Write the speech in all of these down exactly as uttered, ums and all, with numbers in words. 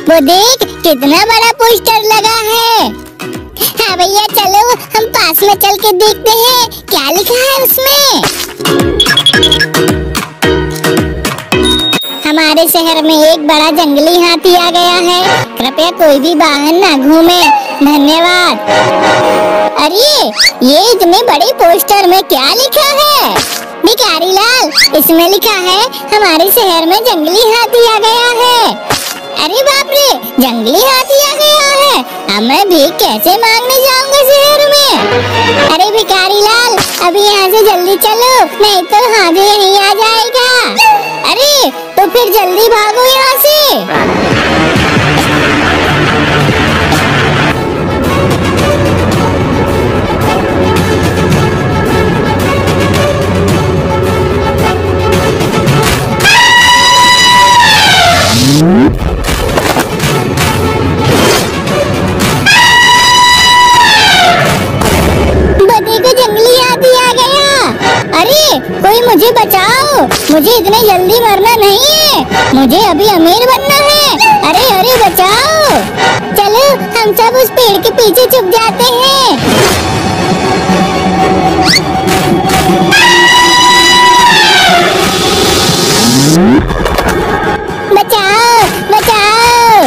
वो देख कितना बड़ा पोस्टर लगा है। हाँ भैया चलो हम पास में चल के देखते हैं क्या लिखा है उसमें। हमारे शहर में एक बड़ा जंगली हाथी आ गया है, कृपया कोई भी वाहन ना घूमे, धन्यवाद। अरे ये इतने बड़े पोस्टर में क्या लिखा है? भिखारी लाल, इसमें लिखा है हमारे शहर में जंगली हाथी आ गया है। अरे बाप रे, जंगली हाथी आ गया है, अब मैं भीख कैसे मांगने जाऊंगा शहर में? अरे भिखारी लाल, अभी यहाँ से जल्दी चलो, नहीं तो हाथी यहीं आ जाएगा। अरे तो फिर जल्दी भागो यहाँ से। कोई मुझे बचाओ, मुझे इतने जल्दी मरना नहीं है, मुझे अभी अमीर बनना है। अरे अरे बचाओ, चलो हम सब उस पेड़ के पीछे छुप जाते हैं। बचाओ बचाओ।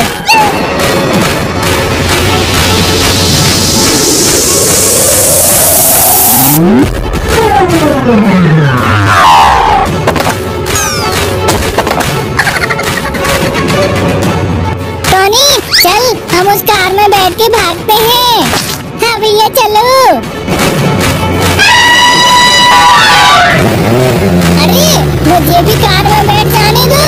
टोनी चल, हम उस कार में बैठ के भागते हैं। हाँ भैया चलो। अरे मुझे भी कार में बैठ जाने दो।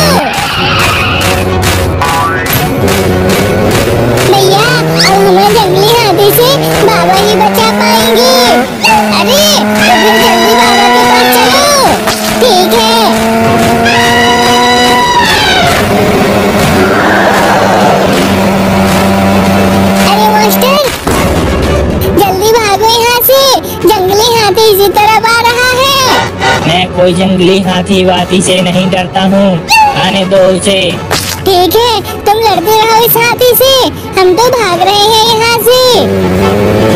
भैया अब हमें जंगली हाथी से बाबा ही बचा पाएंगे। अरे तो फिर जल्दी बाबा के पास चलो। ठीक है। अरे मास्टर जल्दी भागो यहाँ से, जंगली हाथी इसी तरफ आ रहा है। मैं कोई जंगली हाथी वाथी से नहीं डरता हूँ, आने दो उसे। ठीक है, तुम लड़ते रहो इस हाथी से, हम तो भाग रहे हैं यहाँ से।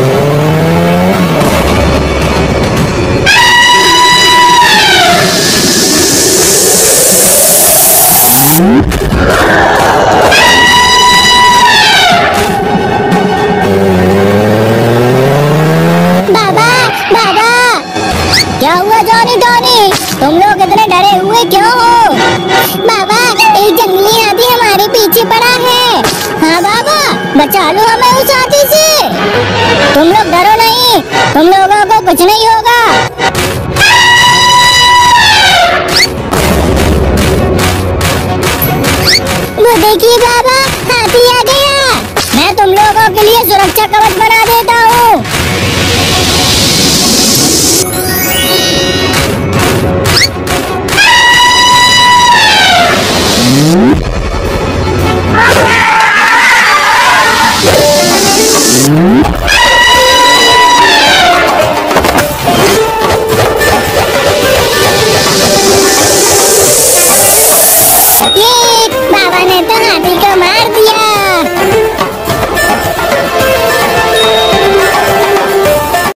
बाबा बाबा, क्या हुआ जॉनी टॉनी, तुम लोग इतने डरे हुए क्यों हो? बाबा एक जंगली हाथी हमारे पीछे पड़ा है। हाँ बाबा बचा लो हमें उस हाथी से। तुम लोग डरो नहीं, तुम लोगों को कुछ नहीं होगा। वो देखिए बाबा, हाथी आ गया। मैं तुम लोगों के लिए सुरक्षा कवच बना देता हूँ। ये बाबा ने तो हाथी को मार